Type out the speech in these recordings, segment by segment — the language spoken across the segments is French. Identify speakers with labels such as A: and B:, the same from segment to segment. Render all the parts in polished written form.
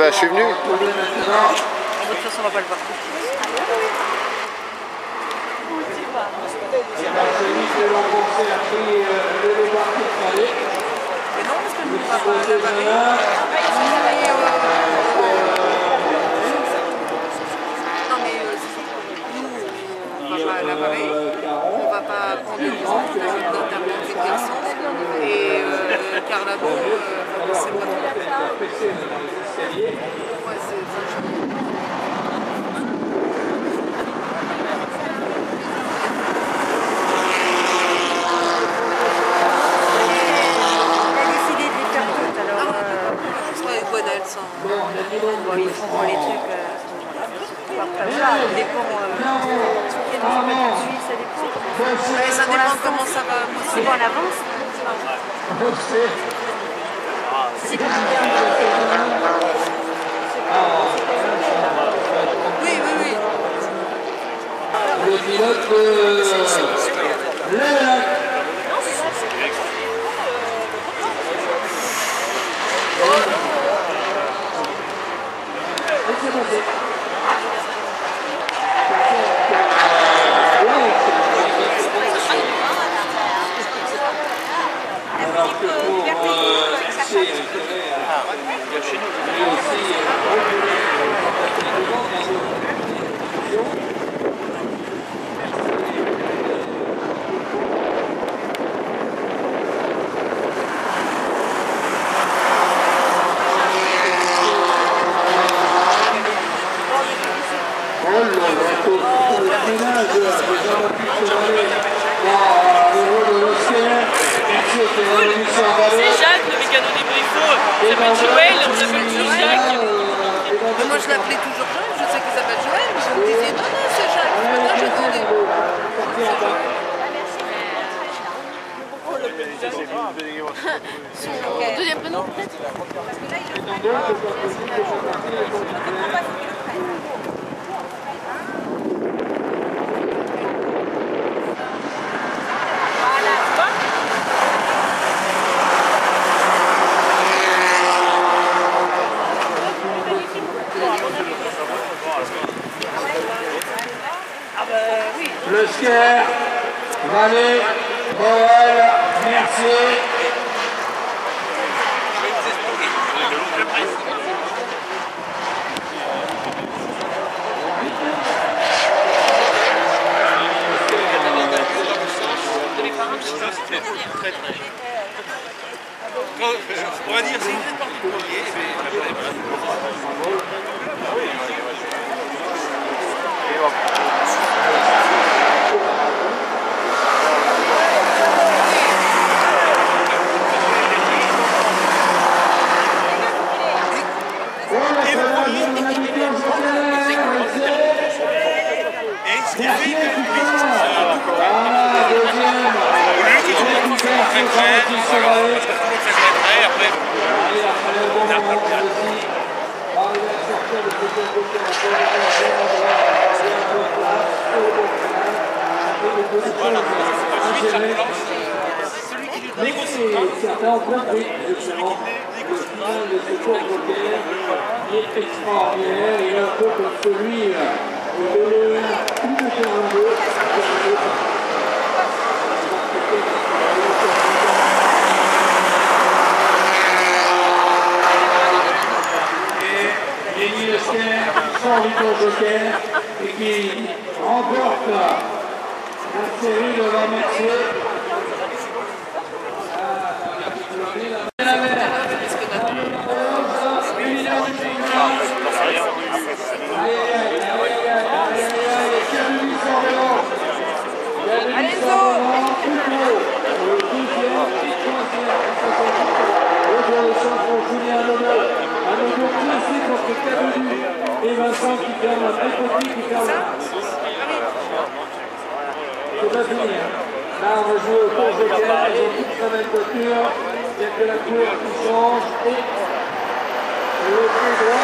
A: Bah, je suis venu.
B: De toute façon, on va pas le voir tout de suite. Mais non, parce que nous, on va pas l'avarer. Non, mais nous, on va pas l'avarer. On va pas prendre le risque d'intervenir des garçons. Et Carla, bon, c'est pas trop. Ouais, c'est vachement. Bon, ils font les trucs partagés, ça dépend. Ça dépend. Ouais, ça dépend comment ça va. C'est bon, en avance. Oui, oui, oui.
C: Le pilote Lénac. Alors que pour
D: c'est Jacques, le mécano des Bricots. Il s'appelle Joël, on l'appelle toujours Jacques.
B: Moi je l'appelais toujours Joël, je sais qu'il s'appelle Joël, mais je me disais non, non, c'est Jacques. Maintenant j'attendais.
D: Son deuxième prénom peut-être.
C: Le skier, Vallée, Boel, Mercier.
E: On va dire c'est une particulier.
C: Mais certains ont compris justement le final de ce cours joker qui est extraordinaire. Il est un peu comme celui de l'E1 ou de Terre-2. Et Denis Lesquer, sans victoire joker, et qui remporte la série devant Mercier. Et Vincent qui ferme un très petit qui ferme. C'est pas fini. Là on va jouer au tour joker, ils ont toutes la même voiture, il n'y a que la couleur qui change et le pied droit.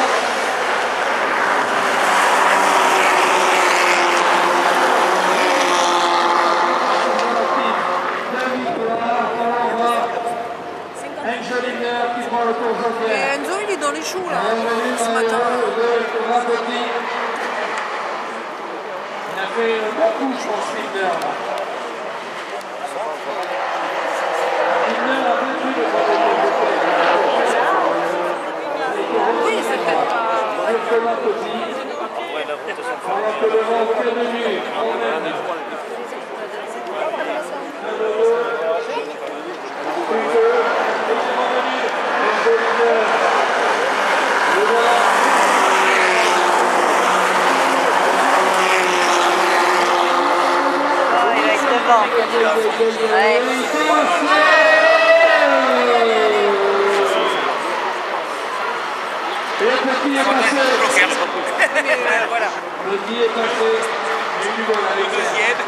C: Enzo Lindner qui prend le tour joker.
B: Et Enzo, il est dans les choux là, ce matin.
C: Il a fait beaucoup, je pense, Lindner. Lindner a battu le
B: Oui, c'est peut-être pas...
C: alors que le vent est revenu, emmène.
A: Il va être devant. Ouais.
C: Et le petit est passé.
B: Voilà.
C: Le petit est passé. Et puis voilà,
E: Le deuxième.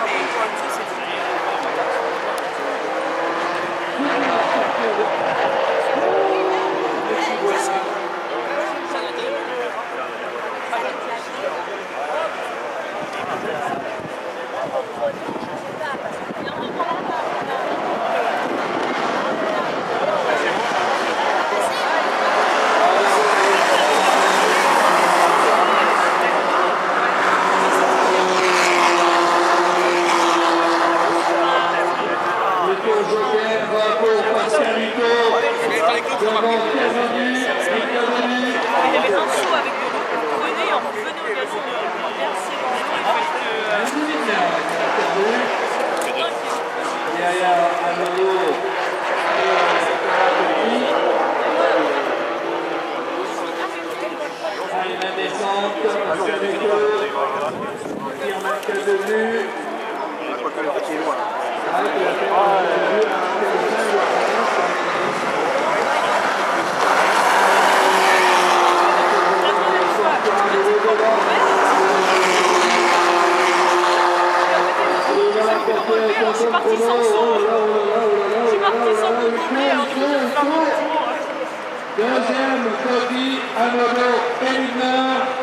C: Deuxième, Cody, Anodo, Elina.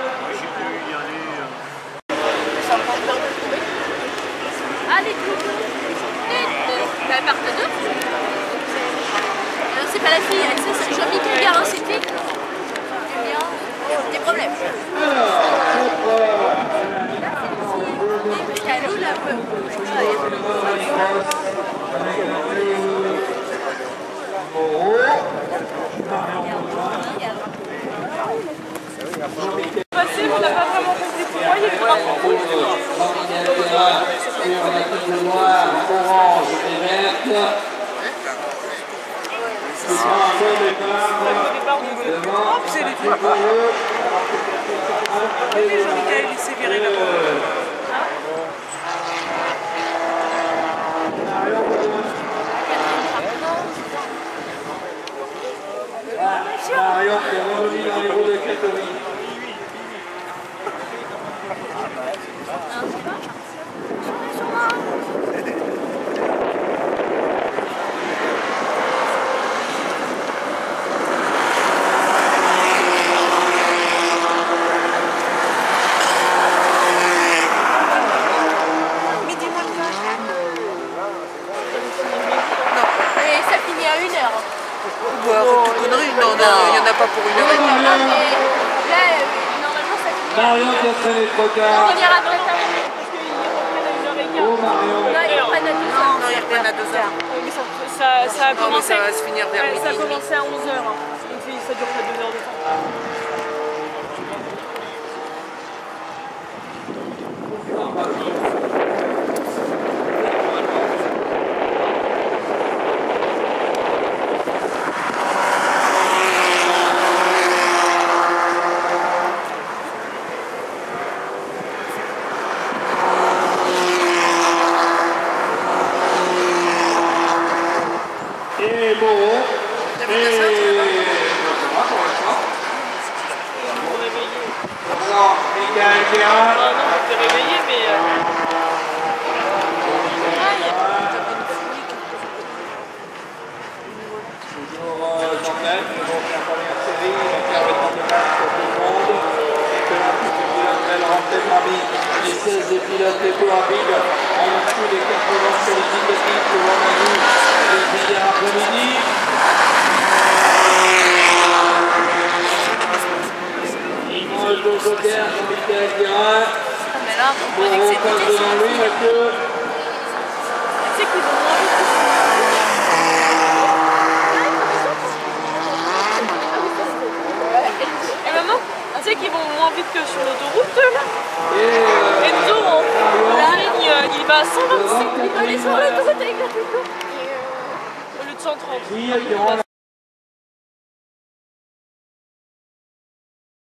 A: Allez, la part de deux. C'est pas la fille, c'est Jean-Michel Garin, c'était. Des problèmes. Calou, là,
D: Passé, on n'a pas vraiment compris pourquoi il y avait pas de
C: sur la tête noire, orange et verte.
B: C'est les trois. Oui, mais Jean-Michel, il s'est viré là-bas.
C: Marion qui est revenu dans les roues de Katowice.
B: Non, il n'y en a pas pour 1 heure et demie.
A: Là, normalement, ça finit.
C: Marion qui a traîné trop tard.
A: On ira après ça.
C: Oh Marion.
A: Non, ils reprennent à 2 heures.
B: Non, ils reviennent à 2 heures.
D: Ça a
B: Non, mais
D: commencé.
B: ça va se finir vers
D: Ça a
B: midi.
D: commencé à 11h. Donc ça dure pas 2 heures de temps.
C: Et Moreau. Non, Michael Guérin.
D: Ah non, je t'ai réveillé, mais.
C: Toujours Jean-Claude, qui vont faire la première série, il va faire le temps de match pour tout le monde. Et que là, tout le pilote rentré parmi les 16 des pilotes les plus rapides. En dessous des 80 sur les 10 techniques que l'on a vu hier après-midi.
A: Voilà, avec cette vitesse. Tu sais qu'ils vont moins vite que et maman, tu sais qu'ils vont moins vite que sur l'autoroute là. Enzo, la ligne, il va à 125. Il va aller sur l'autoroute avec la photo. Au lieu de 130.